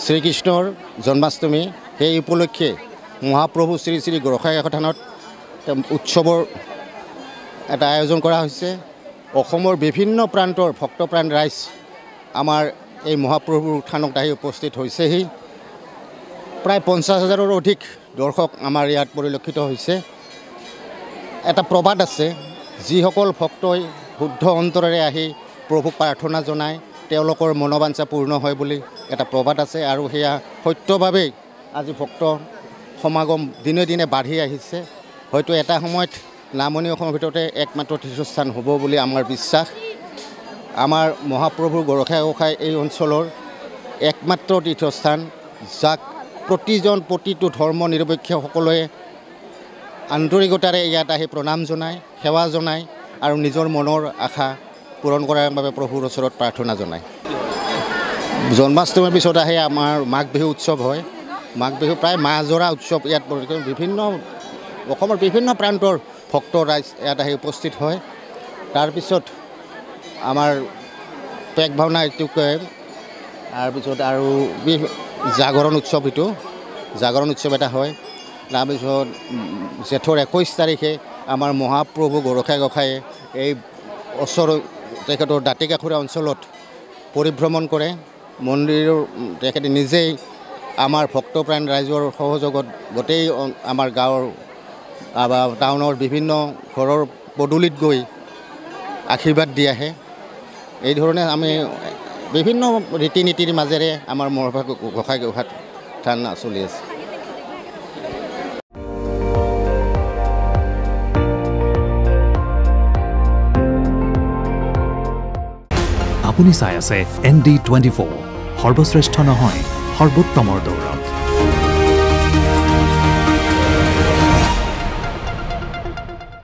শ্ৰীকৃষ্ণৰ জন্মাষ্টমী সেই উপলক্ষে মহাপ্ৰভু শ্ৰী শ্ৰী গোৰখাঘাট থানত উৎসৱৰ এটা আয়োজন কৰা হৈছে। অসমৰ বিভিন্ন প্ৰান্তৰ ভক্তপ্ৰাণ ৰাইজ আমাৰ এই মহাপ্ৰভুৰ থানত আহি উপস্থিত হৈছেহি। প্ৰায় 50,000ৰো অধিক দৰ্শক আমাৰ ইয়াত পৰিলক্ষিত হৈছে। এটা প্ৰবাদ আছে, যিসকল ভক্তই শুদ্ধ অন্তৰেৰে আহি প্ৰভুক প্ৰাৰ্থনা জনায় তেওঁলোকৰ মনোবাঞ্ছা পূৰ্ণ হয় বুলি এটা প্ৰবাদ আছে, আৰু সেয়া সত্যভাৱেই আজি ভক্ত সমাগম দিনে দিনে বাঢ়ি আহিছে। হয়তো এটা সময়ত নামনি অসমৰ ভিতৰতে একমাত্ৰ তীৰ্থস্থান হ'ব বুলি আমাৰ বিশ্বাস। আমাৰ মহাপ্ৰভুৰ গোৰখাঘাট এই অঞ্চলৰ একমাত্ৰ তীৰ্থস্থান, যাক প্ৰতিটো ধৰ্ম নিৰপেক্ষ সকলোৱে আন্তৰিকতাৰে ইয়াত আহি প্ৰণাম জনায়, সেৱা জনায় আৰু নিজৰ মনৰ আশা পূৰণ কৰাৰ বাবে প্ৰভুৰ ওচৰত প্ৰাৰ্থনা জনায়। জন্মাষ্টমীৰ পিছত আহি আমাৰ মাঘ বিহু উৎসৱ হয়। মাঘ বিহু প্ৰায় মাহজোৰা উৎসৱ ইয়াত বিভিন্ন অসমৰ বিভিন্ন প্ৰান্তৰ ভক্ত ৰাইজ ইয়াত আহি উপস্থিত হয়। তাৰপিছত আমাৰ পেক ভাওনা এইটো কয়, তাৰপিছত আৰু জাগৰণ উৎসৱ, এইটো জাগৰণ উৎসৱ এটা হয়। তাৰপিছত জেঠৰ 21 তাৰিখে আমাৰ মহাপ্ৰভু গোৰখাঘাটে এই ওচৰৰ তেখেতৰ দাঁতিকাষৰীয়া অঞ্চলত পৰিভ্ৰমণ কৰে। মন্দিৰৰ তেখেতে নিজেই আমাৰ ভক্তপ্ৰাণ ৰাইজৰ সহযোগত গোটেই আমাৰ গাঁৱৰ বা টাউনৰ বিভিন্ন ঘৰৰ পদূলিত গৈ আশীৰ্বাদ দি আহে। এই ধৰণে আমি বিভিন্ন ৰীতি নীতিৰ মাজেৰে আমাৰ গোৰখাঘাট থান চলি আছে। আপুনি চাই আছে ND24, সৰ্বশ্ৰেষ্ঠ নহয় সৰ্বোত্তমৰ দৌৰ।